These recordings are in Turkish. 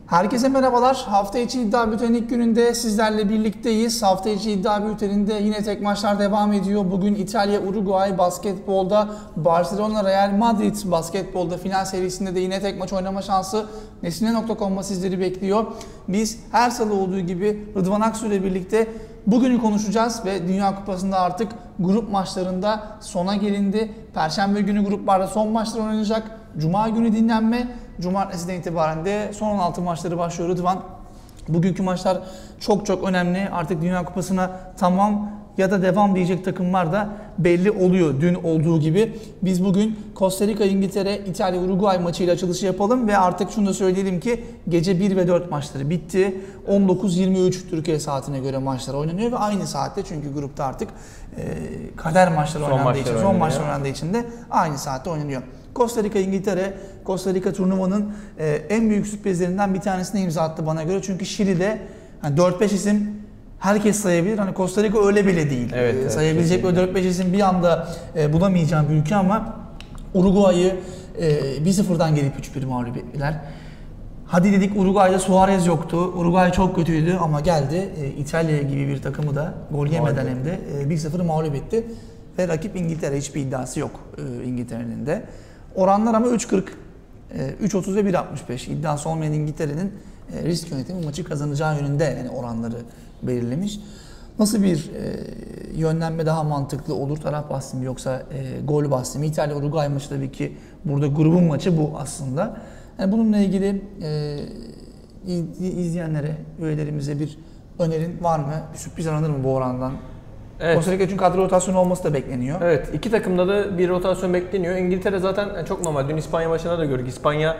Herkese merhabalar. Hafta içi iddia bültenin ilk gününde sizlerle birlikteyiz. Hafta içi iddia bülteninde yine tek maçlar devam ediyor. Bugün İtalya, Uruguay basketbolda, Barcelona, Real Madrid basketbolda final serisinde de yine tek maç oynama şansı Nesine.com'da sizleri bekliyor. Biz her salı olduğu gibi Rıdvan Aksu ile birlikte bugünü konuşacağız ve Dünya Kupası'nda artık grup maçlarında sona gelindi. Perşembe günü gruplarda son maçlar oynanacak. Cuma günü dinlenme. Cumartesiden itibaren de son 16 maçları başlıyor Rıdvan. Bugünkü maçlar çok önemli. Artık Dünya Kupası'na tamam ya da devam diyecek takımlar da belli oluyor dün olduğu gibi. Biz bugün Costa Rica, İngiltere, İtalya, Uruguay maçıyla açılışı yapalım ve artık şunu da söyleyelim ki gece 1 ve 4 maçları bitti. 19.23 Türkiye saatine göre maçlar oynanıyor ve aynı saatte çünkü grupta artık kader maçları son maçlar oynandığı için de aynı saatte oynanıyor. Costa Rica, İngiltere, Costa Rica turnuvanın en büyük sürprizlerinden bir tanesine imza attı bana göre. Çünkü Şili'de 4-5 isim herkes sayabilir. Hani Costa Rica öyle bile değil. Evet, sayabilecek böyle 4-5 isim bir anda bulamayacağım bir ülke ama Uruguay'ı 1-0'dan gelip 3-1 mağlup ettiler. Hadi dedik Uruguay'da Suarez yoktu. Uruguay çok kötüydü ama geldi. İtalya gibi bir takımı da gol yemeden hem de 1-0 mağlup etti. Ve rakip İngiltere, hiçbir iddiası yok İngiltere'nin de. Oranlar ama 3.40, 3.30 ve 1.65. İddiası olmayan İngiltere'nin risk yönetimi maçı kazanacağı yönünde yani oranları belirlemiş. Nasıl bir yönlenme daha mantıklı olur? Taraf bahsi mi yoksa gol bahsi mi? İtalya-Uruguay maçı tabii ki burada grubun maçı bu aslında. Yani bununla ilgili izleyenlere, üyelerimize bir önerin var mı? Bir sürpriz aranır mı bu orandan? Evet. Costa Rica için kadro rotasyonu olması da bekleniyor. Evet, iki takımda da bir rotasyon bekleniyor. İngiltere zaten çok normal. Dün İspanya maçına da gördük. İspanya,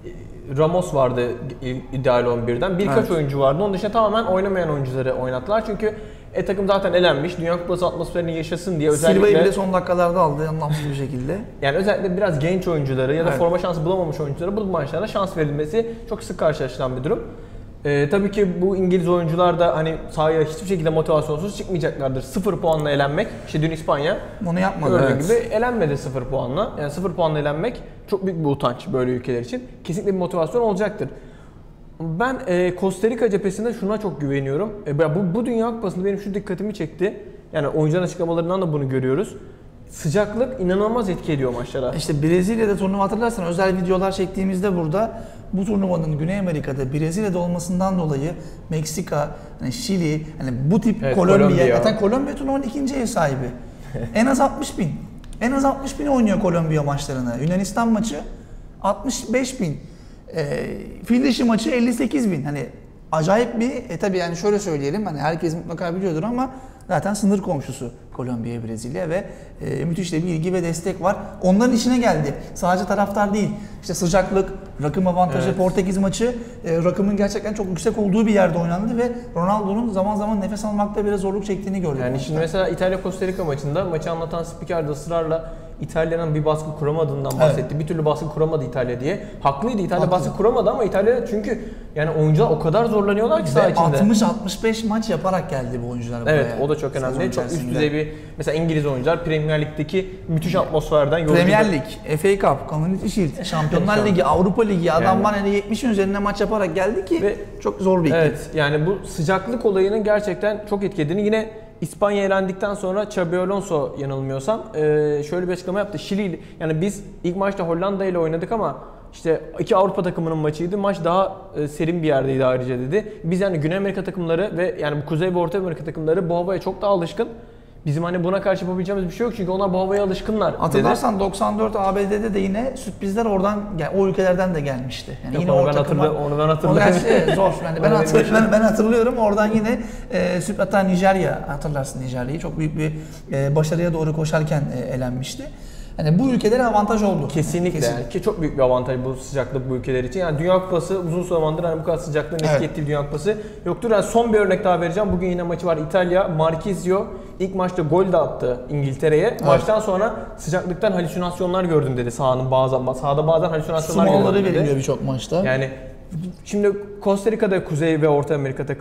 Ramos vardı ideal 11'den. Birkaç oyuncu vardı. Onun dışında tamamen oynamayan oyuncuları oynattılar. Çünkü takım zaten elenmiş. Dünya Kupası atmosferini yaşasın diye özellikle... Silva'yı bile son dakikalarda aldı anlamsız bir şekilde. Yani özellikle biraz genç oyuncuları ya da forma şansı bulamamış oyunculara bu maçlarda şans verilmesi çok sık karşılaşılan bir durum. Tabii ki bu İngiliz oyuncular da hani sahaya hiçbir şekilde motivasyonsuz çıkmayacaklardır. 0 puanla elenmek, işte dün İspanya onu yapmadı gibi elenmedi 0 puanla. Yani 0 puanla elenmek çok büyük bir utanç böyle ülkeler için. Kesinlikle bir motivasyon olacaktır. Ben Costa Rica cephesinde şuna çok güveniyorum. Bu Dünya Kupası'nda benim şu dikkatimi çekti. Yani oyuncuların açıklamalarından da bunu görüyoruz. Sıcaklık inanılmaz etki ediyor maçlara. İşte Brezilya'da turnuva hatırlarsan özel videolar çektiğimizde burada bu turnuvanın Güney Amerika'da Brezilya'da olmasından dolayı Meksika, hani Şili, hani bu tip Kolombiya. Zaten Kolombiya turnuvanın ikinci ev sahibi. En az 60.000. En az 60.000 oynuyor Kolombiya maçlarını. Yunanistan maçı 65.000. Fil dişi maçı 58.000. Hani acayip bir tabii yani şöyle söyleyelim hani herkes mutlaka biliyordur ama zaten sınır komşusu Kolombiya, Brezilya ve müthiş de bir ilgi ve destek var. Onların işine geldi. Sadece taraftar değil. İşte sıcaklık, rakım avantajı, Portekiz maçı rakımın gerçekten çok yüksek olduğu bir yerde oynandı ve Ronaldo'nun zaman zaman nefes almakta biraz zorluk çektiğini gördük. Yani şimdi mesela İtalya-Costa Rica maçında maçı anlatan spiker de ısrarla İtalya'nın bir baskı kuramadığından bahsetti. Evet. Bir türlü baskı kuramadı İtalya diye. Haklıydı, İtalya baskı kuramadı ama İtalya çünkü yani oyuncular o kadar zorlanıyorlar ki saha içinde. 60-65 maç yaparak geldi bu oyuncular buraya. Evet, o da çok önemli. Çok üst düzey bir mesela İngiliz oyuncular Premier Lig'deki müthiş atmosferden yoruldu. Premier Lig, FA Cup, Community Shield, Şampiyonlar Ligi, Avrupa Ligi adamlar yani 70'in üzerinde maç yaparak geldi ki ve çok zor bir ekip. Evet, yani bu sıcaklık olayının gerçekten çok etkilediğini yine İspanya elendikten sonra Xabi Alonso yanılmıyorsam şöyle bir açıklama yaptı. Şili yani biz ilk maçta Hollanda ile oynadık ama işte iki Avrupa takımının maçıydı. Maç daha serin bir yerdeydi ayrıca dedi. Biz yani Güney Amerika takımları ve yani bu Kuzey ve Orta Amerika takımları bu havaya çok daha alışkın. Bizim hani buna karşı yapabileceğimiz bir şey yok çünkü onlar bu havaya alışkınlar. Hatırlarsan 94 ABD'de de yine sürprizler oradan o ülkelerden de gelmişti. Yani yok, yine onu ben hatırlıyorum. Zor. Yani ben hatırlıyorum. Oradan yine hatta Nijerya, hatırlarsın Nijerya'yı çok büyük bir başarıya doğru koşarken elenmişti. Yani bu ülkelere avantaj oldu. Kesinlikle. Yani ki çok büyük bir avantaj bu sıcaklık bu ülkeler için. Yani Dünya Kupası uzun zamandır hani bu kadar sıcaklığın etki ettiği Dünya Kupası yoktur. Yani son bir örnek daha vereceğim. Bugün yine maçı var. İtalya, Marchisio ilk maçta gol de attı İngiltere'ye. Evet. Maçtan sonra sıcaklıktan halüsinasyonlar gördüm dedi sahada bazen halüsinasyonlar gördüm. Sumoları veriliyor birçok maçta. Yani şimdi Costa Rica'da Kuzey ve Orta Amerika takımı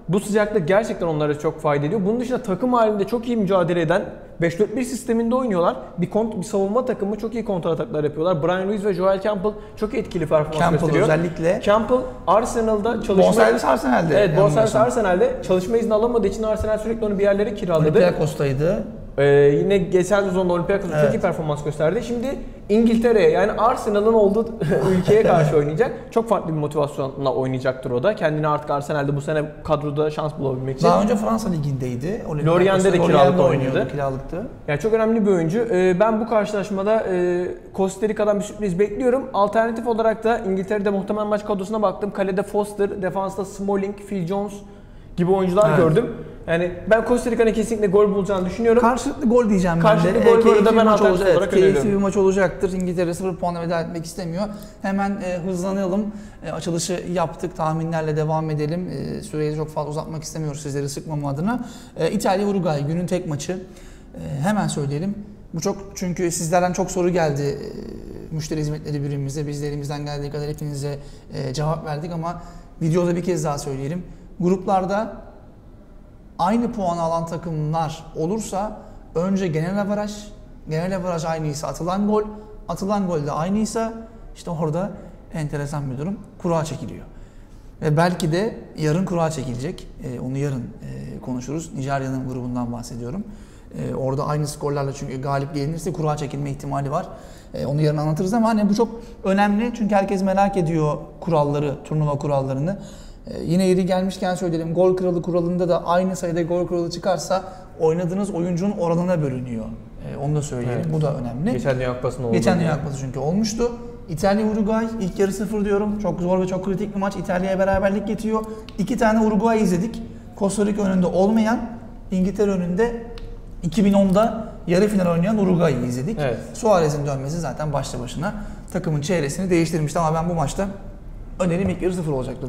Bu sıcaklık gerçekten onlara çok fayda ediyor. Bunun dışında takım halinde çok iyi mücadele eden 5-4-1 sisteminde oynuyorlar. Bir savunma takımı çok iyi kontra ataklar yapıyorlar. Brian Ruiz ve Joel Campbell çok etkili performans gösteriyor. Özellikle. Campbell Arsenal'da çalışma... Bonservis Arsenal'de. Evet, bonservis Arsenal'de çalışma izni alamadığı için Arsenal sürekli onu bir yerlere kiraladı. Olympiakos'taydı. Yine geçen sezonda Olympiakos'ta çok iyi performans gösterdi. Şimdi İngiltere'ye, yani Arsenal'ın olduğu ülkeye karşı oynayacak. Çok farklı bir motivasyonla oynayacaktır o da. Kendini artık Arsenal'de bu sene kadroda şans bulabilmek için. Daha önce Fransa Ligi'ndeydi. Lorient'de de kiralık oynuyordu. Kiralıktı. Yani çok önemli bir oyuncu. Ben bu karşılaşmada Costa Rica'dan bir sürpriz bekliyorum. Alternatif olarak da İngiltere'de muhtemelen maç kadrosuna baktım. Kalede Foster, defansta Smalling, Phil Jones gibi oyuncular gördüm. Yani ben Costa Rica'nın kesinlikle gol bulacağını düşünüyorum. Karşılıklı gol diyeceğim ben de. Karşılıklı gol da ben alternatif olarak öneriyorum. Keyifli bir maç olacaktır. İngiltere 0 puanla veda etmek istemiyor. Hemen hızlanalım. Açılışı yaptık. Tahminlerle devam edelim. Süreyi çok fazla uzatmak istemiyoruz sizleri sıkmama adına. İtalya-Uruguay günün tek maçı. Hemen söyleyelim. Bu çok, çünkü sizlerden çok soru geldi. Müşteri hizmetleri birimimize. Biz de elimizden geldiği kadar hepinize cevap verdik ama videoda bir kez daha söyleyelim. Gruplarda aynı puanı alan takımlar olursa önce genel averaj aynıysa atılan gol de aynıysa işte orada enteresan bir durum. Kura çekiliyor. Ve belki de yarın kura çekilecek. Onu yarın konuşuruz. Nijerya'nın grubundan bahsediyorum. Orada aynı skorlarla, çünkü galip gelinirse kura çekilme ihtimali var. Onu yarın anlatırız ama hani bu çok önemli çünkü herkes merak ediyor kuralları, turnuva kurallarını. Yine yeri gelmişken söyleyelim, gol kralı kuralında da aynı sayıda gol kralı çıkarsa oynadığınız oyuncunun oranına bölünüyor. Onu da söyleyelim. Evet. Bu da önemli. Geçen Dünya Kupası'nda oldu. Geçen Dünya Kupası çünkü olmuştu. İtalya-Uruguay ilk yarı 0 diyorum. Çok zor ve çok kritik bir maç. İtalya'ya beraberlik getiriyor. 2 tane Uruguay izledik. Costa Rica önünde olmayan, İngiltere önünde 2010'da yarı final oynayan Uruguay'ı izledik. Evet. Suarez'in dönmesi zaten başlı başına takımın çehresini değiştirmişti ama ben bu maçta önerim ilk yarı 0 olacaktı.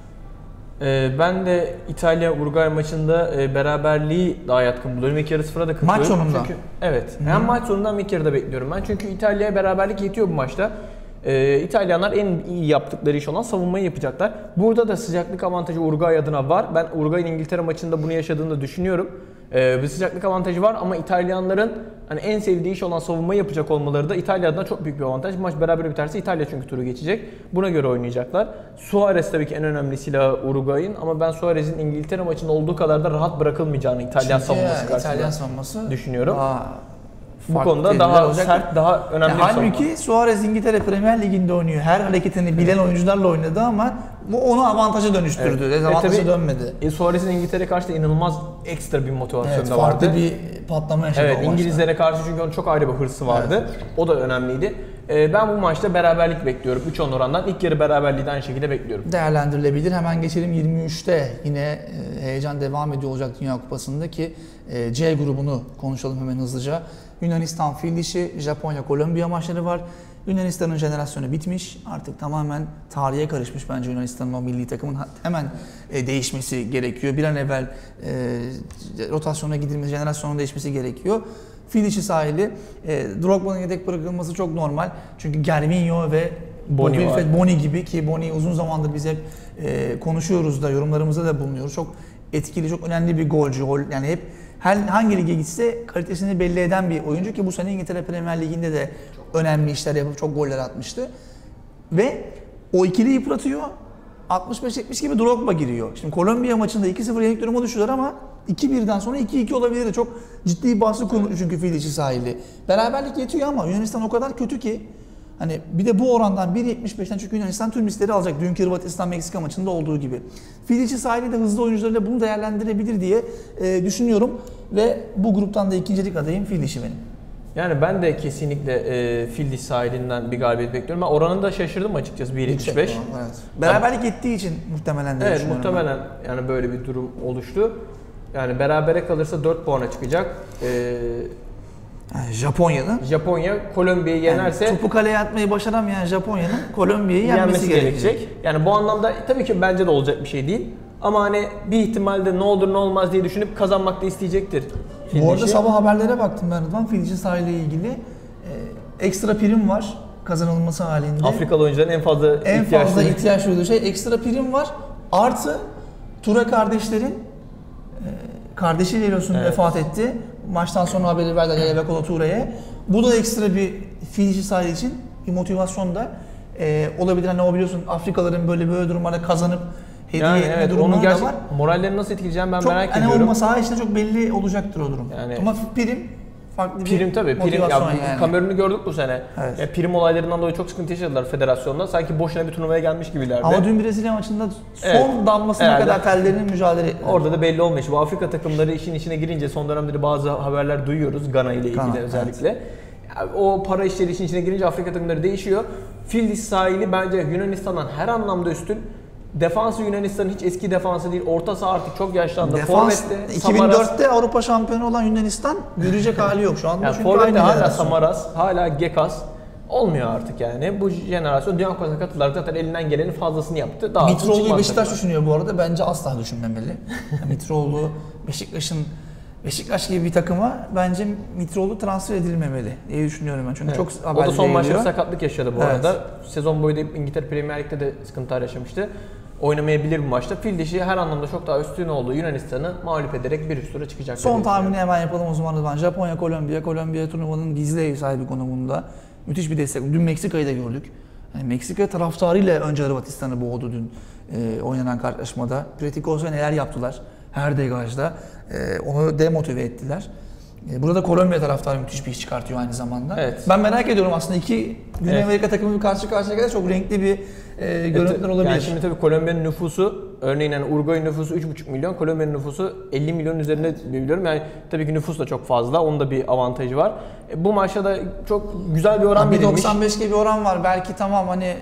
Ben de İtalya-Uruguay maçında beraberliği daha yatkın buluyorum. İlk yarı 0'a da katılıyorum. Maç sonunda. Çünkü, evet. Hem maç sonundan ilk yarıda bekliyorum ben. Çünkü İtalya'ya beraberlik yetiyor bu maçta. İtalyanlar en iyi yaptıkları iş olan savunmayı yapacaklar. Burada da sıcaklık avantajı Uruguay adına var. Ben Uruguay'ın İngiltere maçında bunu yaşadığını da düşünüyorum. Bir sıcaklık avantajı var ama İtalyanların hani en sevdiği iş olan savunmayı yapacak olmaları da İtalya adına çok büyük bir avantaj. Maç beraber biterse İtalya çünkü turu geçecek. Buna göre oynayacaklar. Suarez tabii ki en önemli silahı Uruguay'ın ama ben Suarez'in İngiltere maçında olduğu kadar da rahat bırakılmayacağını İtalyan savunması karşısında düşünüyorum. Bu konuda daha olacak. Sert, daha önemli bir savunma. Halbuki Suarez İngiltere Premier Ligi'nde oynuyor. Her hareketini bilen oyuncularla oynadı ama bu onu avantaja dönüştürdü. Evet. Dezavantaja dönmedi. Suarez'in İngiltere karşı da inanılmaz ekstra bir motivasyonu da vardı. Farklı bir patlama yaşadı o maçta. İngilizlere karşı çünkü onun çok ayrı bir hırsı vardı. Evet. O da önemliydi. Ben bu maçta beraberlik bekliyorum. 3-10 orandan. İlk yarı beraberliği de aynı şekilde bekliyorum. Değerlendirilebilir. Hemen geçelim 23'te. Yine heyecan devam ediyor olacak Dünya Kupası'nda ki C grubunu konuşalım hemen hızlıca. Yunanistan fil dişi, Japonya Kolombiya maçları var. Yunanistan'ın jenerasyonu bitmiş. Artık tamamen tarihe karışmış bence Yunanistan'ın o milli takımın hemen değişmesi gerekiyor. Bir an evvel rotasyona gidilmesi, jenerasyonun değişmesi gerekiyor. Fil dişi sahili, Drogba'nın yedek bırakılması çok normal. Çünkü Gervinho ve Boni gibi, ki Boni uzun zamandır biz hep konuşuyoruz da, yorumlarımızda da bulunuyoruz. Çok etkili, çok önemli bir golcü. Yani hep hangi lige gitse kalitesini belli eden bir oyuncu ki bu sene İngiltere Premier Ligi'nde de önemli işler yapıp çok goller atmıştı. Ve o ikili yıpratıyor. 65-70 gibi Drogba giriyor. Şimdi Kolombiya maçında 2-0 yenik duruma düşüyorlar ama 2-1'den sonra 2-2 olabilir. Çok ciddi bahsi kurmuş çünkü fil dişi sahili. Beraberlik yetiyor ama Yunanistan o kadar kötü ki hani bir de bu orandan 1.75'ten, çünkü Yunanistan tüm listeleri alacak. Dünkü Hırvatistan-Meksika maçında olduğu gibi. Fil dişi sahili de hızlı oyuncularıyla bunu değerlendirebilir diye düşünüyorum. Ve bu gruptan da ikincilik adayım fil dişi benim. Yani ben de kesinlikle fil dişi sahilinden bir galibiyet bekliyorum. Ben oranını da şaşırdım açıkçası 1.75. Evet. Beraberlik ettiği için muhtemelen de düşünüyorum. Evet, muhtemelen yani böyle bir durum oluştu. Yani berabere kalırsa 4 puana çıkacak. Japonya Kolombiya'yı yenerse, topu kaleye atmayı başaramayan Japonya'nın Kolombiya'yı yenmesi gerekecek. Yani bu anlamda tabii ki bence de olacak bir şey değil. Ama hani bir ihtimalde ne olur ne olmaz diye düşünüp kazanmak da isteyecektir. Bu arada sabah haberlere baktım ben Rıdvan. Fil dişi sahiliyle ilgili ekstra prim var kazanılması halinde. Afrikalı oyuncuların en fazla ihtiyaç duyduğu şey ekstra prim var. Artı Tura kardeşlerin kardeşi Lelos'un vefat etti. Maçtan sonra haberi verdiler Lelebekolo Ture'ye. Bu da ekstra bir fil dişi sahibi için bir motivasyon da olabilir. Hani o biliyorsun Afrikalıların böyle durumlarda kazanıp hediye etme durumları da var. Morallerini nasıl etkileyeceğim ben çok, merak hani ediyorum. Ama saha içinde çok belli olacaktır o durum. Yani, ama farklı bir tabii. motivasyon Yani. Kamerun'u gördük bu sene. Evet. Ya, prim olaylarından dolayı çok sıkıntı yaşadılar federasyonda. Sanki boşuna bir turnuvaya gelmiş gibilerdi. Ama dün Brezilya maçında son damlasına kadar tellerinin mücadele ettiler. Orada da belli olmuş. Bu Afrika takımları işin içine girince son dönemde bazı haberler duyuyoruz. Gana ile ilgili özellikle. Evet. Yani o para işleri işin içine girince Afrika takımları değişiyor. Fil dişi sahili bence Yunanistan'dan her anlamda üstün. Defansı Yunanistan'ın hiç eski defansı değil. Orta saha artık çok yaşlandı. Defans 2004'te Avrupa şampiyonu olan Yunanistan görecek hali yok şu anda. Yani Forvet'te hala Samaras, hala Gekas olmuyor artık yani. Bu jenerasyon Dünya Kupası'na katılarak zaten elinden gelenin fazlasını yaptı. Mitroğlu'yu Beşiktaş düşünüyor bu arada. Bence asla düşünmemeli. Mitroğlu Beşiktaş gibi bir takıma bence Mitroğlu transfer edilmemeli diye düşünüyorum ben. Çünkü çok haberler. O da son maçta sakatlık yaşadı bu arada. Sezon boyu da İngiltere Premier Lig'de de sıkıntılar yaşamıştı. Oynamayabilir bu maçta. Fil dişi her anlamda çok daha üstün olduğu Yunanistan'ı mağlup ederek bir üst tura çıkacak. Son tahmini hemen yapalım o zaman Rıdvan. Japonya, Kolombiya turnuvanın gizli ev sahibi konumunda. Müthiş bir destek. Dün Meksika'yı da gördük. Yani Meksika taraftarıyla önce Hırvatistan'ı boğdu dün oynanan karşılaşmada. Pretikos'a neler yaptılar her degajda. Onu demotive ettiler. Burada Kolombiya taraftarı müthiş bir iş çıkartıyor aynı zamanda. Evet. Ben merak ediyorum aslında iki Güney Amerika takımı karşı karşıya gelirse çok renkli bir görüntüler olabilir. Yani şimdi tabii Kolombiya'nın nüfusu, örneğin yani Uruguay'ın nüfusu 3,5 milyon, Kolombiya'nın nüfusu 50 milyon üzerinde biliyorum. Yani tabii ki nüfus da çok fazla, onun da bir avantajı var. Bu maçta da çok güzel bir oran verilmiş. 1.95 gibi bir oran var. Belki tamam hani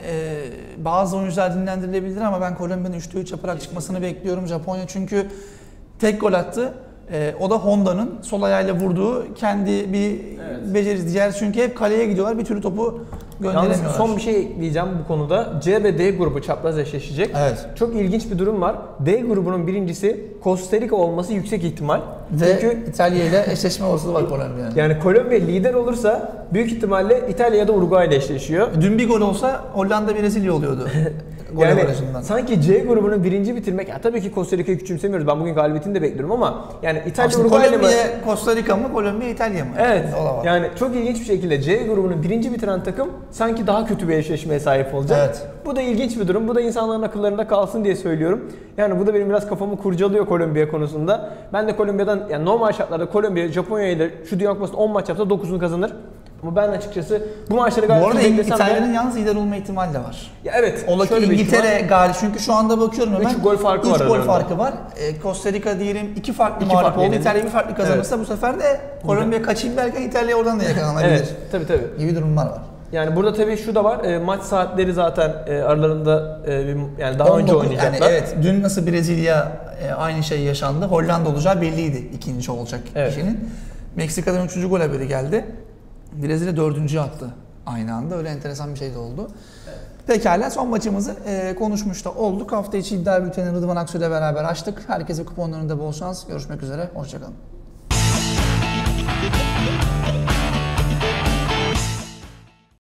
bazı oyuncular dinlendirilebilir ama ben Kolombiya'nın 3'te 3 yaparak çıkmasını bekliyorum. Japonya çünkü tek gol attı. O da Honda'nın sol ayağıyla vurduğu kendi bir becerisi. Diğer çünkü hep kaleye gidiyorlar. Bir türlü topu gönderemiyorlar. Yalnız son bir şey ekleyeceğim bu konuda. C ve D grubu çapraz eşleşecek. Evet. Çok ilginç bir durum var. D grubunun birincisi Costa Rica olması yüksek ihtimal. Ve çünkü İtalya ile eşleşme olasılığı var Kolombiya'nın. Yani Kolombiya lider olursa büyük ihtimalle İtalya ya da Uruguay ile eşleşiyor. Dün bir gol olsa Hollanda Brezilya oluyordu. Yani sanki C grubunu birinci bitirmek, ya tabii ki Costa Rica'yı küçümsemiyoruz. Ben bugün galibiyetini de bekliyorum ama yani İtalya Uruguay ile mi? Costa Rica mı, Kolombiya İtalya mı? Evet. Yani çok ilginç bir şekilde C grubunu birinci bitiren takım sanki daha kötü bir eşleşmeye sahip olacak. Evet. Bu da ilginç bir durum. Bu da insanların akıllarında kalsın diye söylüyorum. Yani bu da benim biraz kafamı kurcalıyor Kolombiya konusunda. Ben de Kolombiya'dan, yani normal şartlarda Kolombiya Japonya ile şu Dünya Kupası'nda 10 maç yapsa 9'unu kazanır. Ama ben açıkçası bu maçları galip beklesem de... Bu arada İtalya'nın yalnız lider olma ihtimali de var. Ya evet. Ola ki İngiltere galip. Çünkü şu anda bakıyorum hemen. 3 gol farkı var. 3 gol farkı var. Costa Rica diyelim 2 farklı mağlup oldu. İtalya bir farklı kazanırsa bu sefer de Kolombiya kaçayım derken İtalya oradan da yakalanabilir. Evet. Tabii. Gibi durumlar var. Yani burada tabii şu da var. Maç saatleri zaten aralarında yani daha önce oynayacaklar. Yani evet. Dün nasıl Brezilya aynı şey yaşandı. Hollanda olacağı belliydi ikinci olacak kişinin. Meksika'dan 3. gol haberi geldi. Brezilya 4. attı aynı anda. Öyle enteresan bir şey de oldu. Evet. Pekala son maçımızı konuşmuş da olduk. Hafta içi iddia bülteni Rıdvan Aksu ile beraber açtık. Herkese kuponlarında bol şans. Görüşmek üzere. Hoşçakalın.